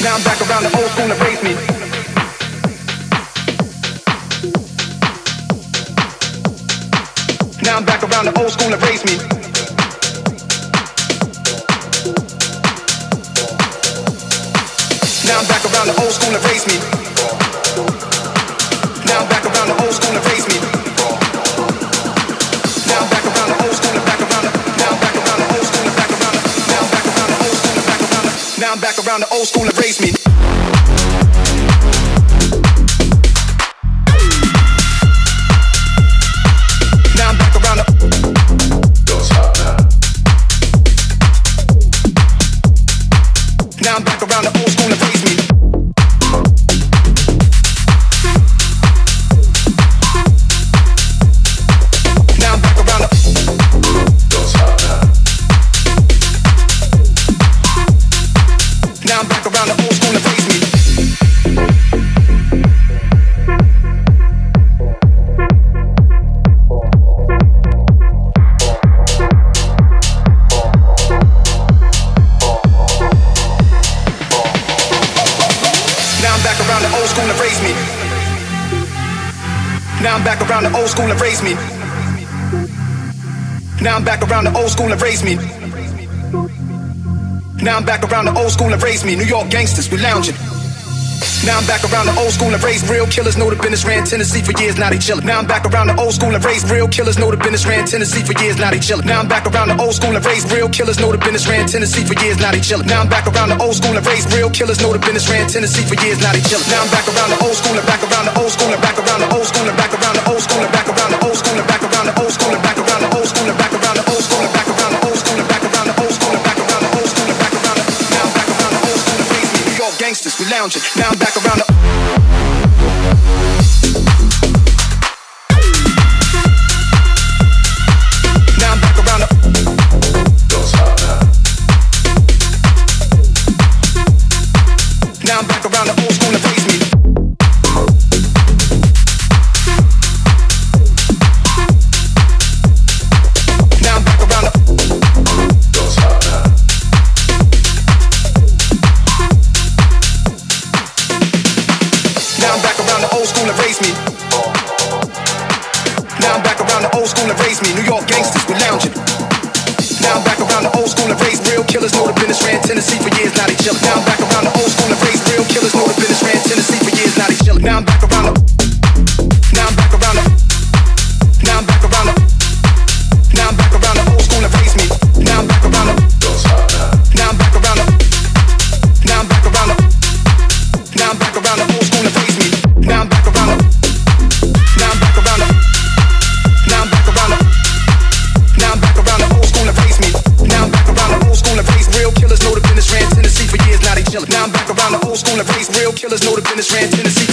Now I'm back around the old school that raised me. Now I'm back around the old school that raised me. Now I'm back around the old school that raised me. Now I'm back around the old school that raised me. Now I'm back around the old school and back around the. Now I'm back around the old school and back around the. Now I'm back around the old school and back around the. Now I'm back around the old school that raised me. Now I'm back around the. Don't stop now. Now I'm back around the old school that raised me. Now I'm back around the. Don't stop now. Now I'm back around the old school that raised me. Now I'm back around the old school that raised me. Now I'm back around the old school that raised me. Now I'm back around the old school that raised me. New York gangsters, we lounging. Now I'm back around the old school that raised real killers. Know the business ran Tennessee for years, now they chillin'. Now I'm back around the old school that raised real killers. Know the business ran Tennessee for years, now they chillin'. Now I'm back around the old school that raised real killers. Know the business ran Tennessee for years, now they chillin'. Now I'm back around the old school that raised real killers. Know the business ran Tennessee for years, now they chillin'. Now I'm back around the old school and back around the old school and back around the old school and back around the old school and back around the old school and back around the old school and back around the old school and back around the old school and back around the old school and back around the old school and back around the old school and back around the. Now I'm back around the old school that raised me. New York gangsters, we lounging. Now I'm back around the. Now I'm back around the. Don't stop now. Now I'm back around the old school that raised me. Now I'm back around the. Don't stop now. Now I'm back around the old school that raised me. Now I'm back around the old school that raised me. New York gangsters, we lounging. Now I'm back around the old school that raised real killers. Know the business ran Tennessee for years, now they chillin'. Now I'm back around the old school that raised real killers. Know the business ran Tennessee for years, now they chillin'. Now I'm back around the. Now I'm back around the. Now I'm back around the. Now I'm back around the old school that raised me. Now I'm back around the. Don't stop now. Now I'm back around the. Now I'm back around the. Now I'm back around the old school that raised me. Now I'm back around the. Now I'm back around the. Now I'm back around the. Now I'm back around the old school that raised me. Now I'm back around the old school that raised real killers. Know the business ran Tennessee for years, now they chillin'. Now I'm back around the old school that raised real killers. Know the business ran Tennessee.